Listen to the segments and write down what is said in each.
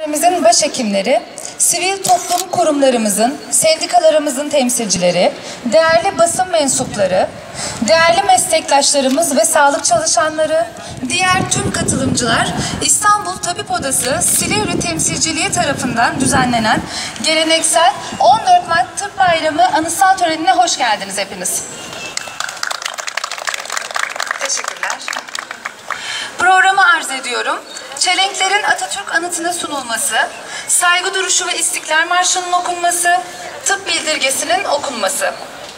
Bizim başhekimleri, sivil toplum kurumlarımızın, sendikalarımızın temsilcileri, değerli basın mensupları, değerli meslektaşlarımız ve sağlık çalışanları, diğer tüm katılımcılar, İstanbul Tabip Odası Silivri Temsilciliği tarafından düzenlenen geleneksel 14 Mart Tıp Bayramı anısal törenine hoş geldiniz hepiniz. Teşekkürler. Programı arz ediyorum. Çelenklerin Atatürk anıtına sunulması, saygı duruşu ve İstiklal Marşı'nın okunması, tıp bildirgesinin okunması.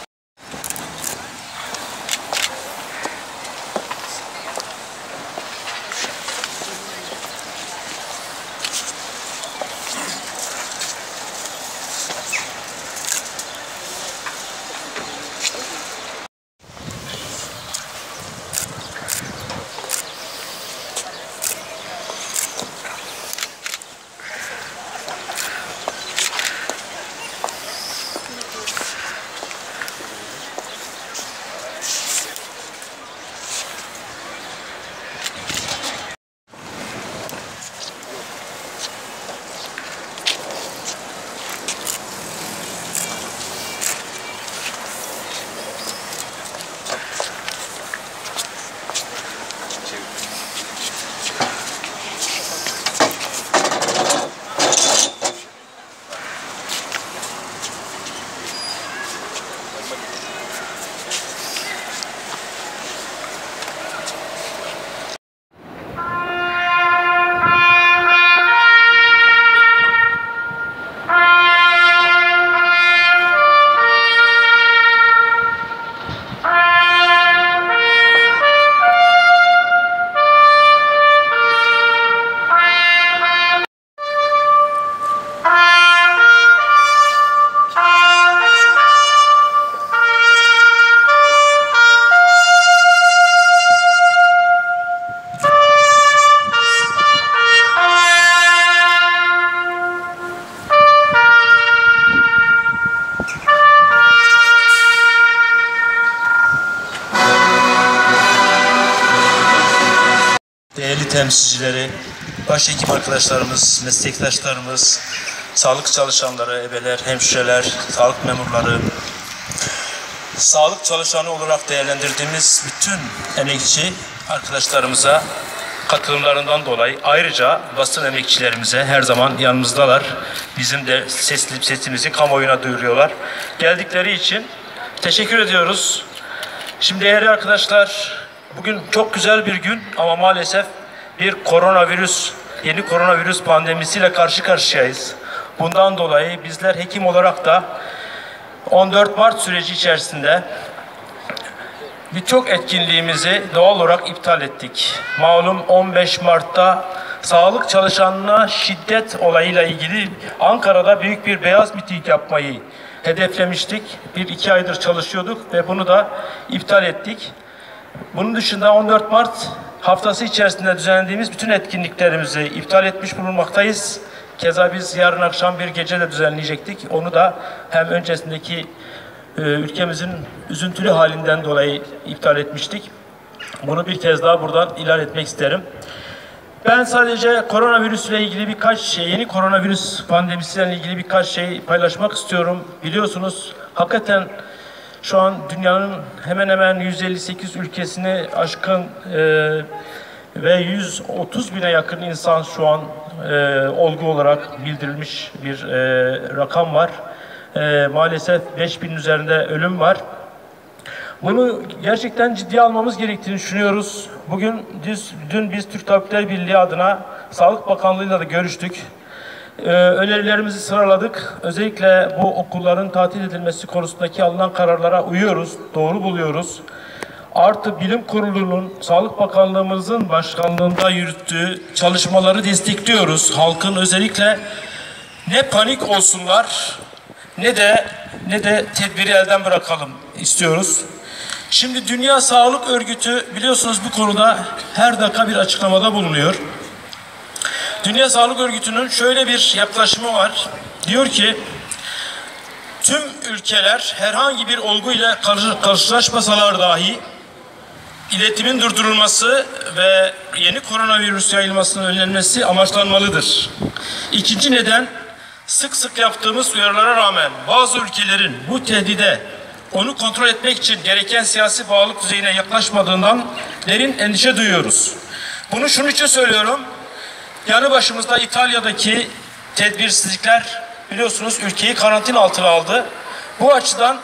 Değerli temsilcileri, başhekim arkadaşlarımız, meslektaşlarımız, sağlık çalışanları, ebeler, hemşireler, sağlık memurları, sağlık çalışanı olarak değerlendirdiğimiz bütün emekçi arkadaşlarımıza katılımlarından dolayı, ayrıca basın emekçilerimize her zaman yanımızdalar. Bizim de sesimizi kamuoyuna duyuruyorlar. Geldikleri için teşekkür ediyoruz. Şimdi değerli arkadaşlar, bugün çok güzel bir gün ama maalesef bir yeni koronavirüs pandemisiyle karşı karşıyayız. Bundan dolayı bizler hekim olarak da 14 Mart süreci içerisinde birçok etkinliğimizi doğal olarak iptal ettik. Malum 15 Mart'ta sağlık çalışanına şiddet olayıyla ilgili Ankara'da büyük bir beyaz miting yapmayı hedeflemiştik. 1-2 aydır çalışıyorduk ve bunu da iptal ettik. Bunun dışında 14 Mart haftası içerisinde düzenlediğimiz bütün etkinliklerimizi iptal etmiş bulunmaktayız. Keza biz yarın akşam bir gece de düzenleyecektik. Onu da hem öncesindeki ülkemizin üzüntülü halinden dolayı iptal etmiştik. Bunu bir kez daha buradan ilan etmek isterim. Ben sadece koronavirüsle ilgili yeni koronavirüs pandemisiyle ilgili birkaç şey paylaşmak istiyorum. Biliyorsunuz hakikaten şu an dünyanın hemen hemen 158 ülkesini aşkın ve 130 bine yakın insan şu an olgu olarak bildirilmiş bir rakam var. Maalesef 5000'in üzerinde ölüm var. Bunu gerçekten ciddiye almamız gerektiğini düşünüyoruz. Dün biz Türk Tabipler Birliği adına Sağlık Bakanlığı'yla da görüştük. Önerilerimizi sıraladık. Özellikle bu okulların tatil edilmesi konusundaki alınan kararlara uyuyoruz, doğru buluyoruz. Artı Bilim Kurulu'nun, Sağlık Bakanlığımızın başkanlığında yürüttüğü çalışmaları destekliyoruz. Halkın özellikle ne panik olsunlar ne de tedbiri elden bırakalım istiyoruz. Şimdi Dünya Sağlık Örgütü biliyorsunuz bu konuda her dakika bir açıklamada bulunuyor. Dünya Sağlık Örgütü'nün şöyle bir yaklaşımı var. Diyor ki tüm ülkeler herhangi bir olguyla karşılaşmasalar dahi iletimin durdurulması ve yeni koronavirüs yayılmasının önlenmesi amaçlanmalıdır. İkinci neden, sık sık yaptığımız uyarılara rağmen bazı ülkelerin bu tehdide onu kontrol etmek için gereken siyasi bağlılık düzeyine yaklaşmadığından derin endişe duyuyoruz. Bunu şunun için söylüyorum. Yanı başımızda İtalya'daki tedbirsizlikler biliyorsunuz ülkeyi karantina altına aldı. Bu açıdan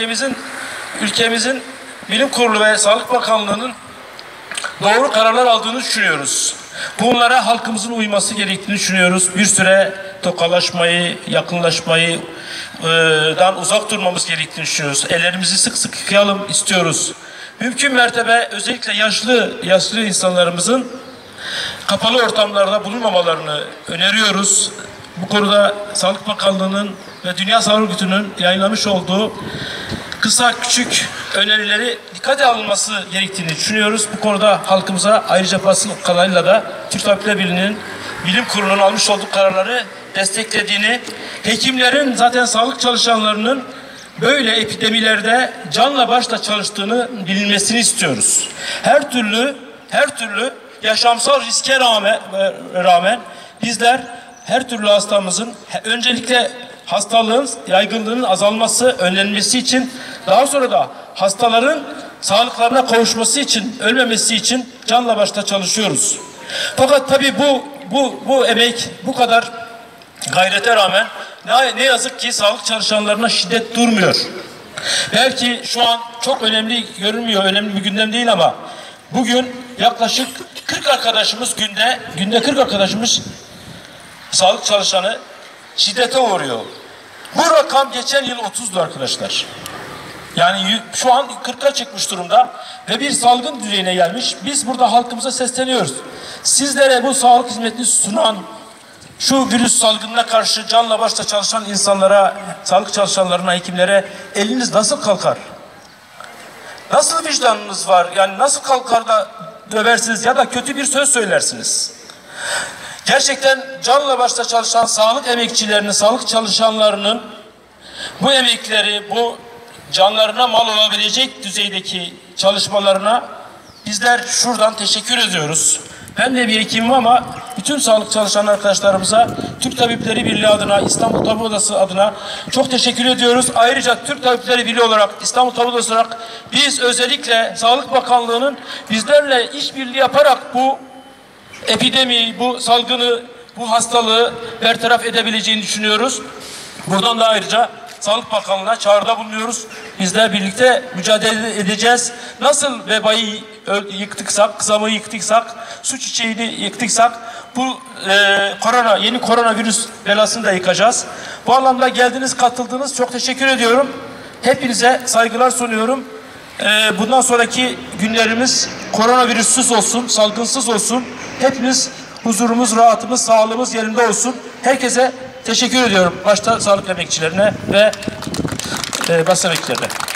ülkemizin Bilim Kurulu ve Sağlık Bakanlığı'nın doğru kararlar aldığını düşünüyoruz. Bunlara halkımızın uyması gerektiğini düşünüyoruz. Bir süre tokalaşmayı, yakınlaşmayı uzak durmamız gerektiğini düşünüyoruz. Ellerimizi sık sık yıkayalım istiyoruz. Mümkün mertebe özellikle yaşlı insanlarımızın kapalı ortamlarda bulunmamalarını öneriyoruz. Bu konuda Sağlık Bakanlığı'nın ve Dünya Sağlık Örgütü'nün yayınlamış olduğu kısa küçük önerileri dikkate alınması gerektiğini düşünüyoruz. Bu konuda halkımıza ayrıca basın kanalıyla da Türk Tabipler Birliği'nin Bilim Kurulu'nun almış olduğu kararları desteklediğini, hekimlerin zaten sağlık çalışanlarının böyle epidemilerde canla başla çalıştığını bilinmesini istiyoruz. Her türlü yaşamsal riske rağmen bizler her türlü hastamızın öncelikle hastalığın yaygınlığının azalması, önlenmesi için, daha sonra da hastaların sağlıklarına kavuşması için, ölmemesi için canla başla çalışıyoruz. Fakat tabii bu emek, bu kadar gayrete rağmen ne yazık ki sağlık çalışanlarına şiddet durmuyor. Belki şu an çok önemli görünmüyor, önemli bir gündem değil ama bugün yaklaşık 40 arkadaşımız günde 40 arkadaşımız sağlık çalışanı şiddete uğruyor. Bu rakam geçen yıl 30'du arkadaşlar. Yani şu an 40'a çıkmış durumda ve bir salgın düzeyine gelmiş. Biz burada halkımıza sesleniyoruz. Sizlere bu sağlık hizmetini sunan, şu virüs salgınına karşı canla başla çalışan insanlara, sağlık çalışanlarına, hekimlere eliniz nasıl kalkar? Nasıl vicdanınız var? Yani nasıl kalkar da döversiniz ya da kötü bir söz söylersiniz? Gerçekten canla başla çalışan sağlık emekçilerinin, sağlık çalışanlarının bu emekleri, bu canlarına mal olabilecek düzeydeki çalışmalarına bizler şuradan teşekkür ediyoruz. Ben de bir hekimim ama bütün sağlık çalışan arkadaşlarımıza, Türk Tabipleri Birliği adına, İstanbul Tabip Odası adına çok teşekkür ediyoruz. Ayrıca Türk Tabipleri Birliği olarak, İstanbul Tabip Odası olarak biz özellikle Sağlık Bakanlığı'nın bizlerle işbirliği yaparak bu epidemi, bu salgını, bu hastalığı bertaraf edebileceğini düşünüyoruz. Buradan da ayrıca Sağlık Bakanlığı'na çağrıda bulunuyoruz. Bizler birlikte mücadele edeceğiz. Nasıl vebayı yıktıksak, kısamayı yıktıksak, su çiçeğini yıktıksak bu yeni koronavirüs belasını da yıkacağız. Bu anlamda geldiniz, katıldınız. Çok teşekkür ediyorum. Hepinize saygılar sunuyorum. Bundan sonraki günlerimiz koronavirüssüz olsun, salgınsız olsun. Hepimiz huzurumuz, rahatımız, sağlığımız yerinde olsun. Herkese teşekkür ediyorum. Başta sağlık emekçilerine ve basın emekçilerine.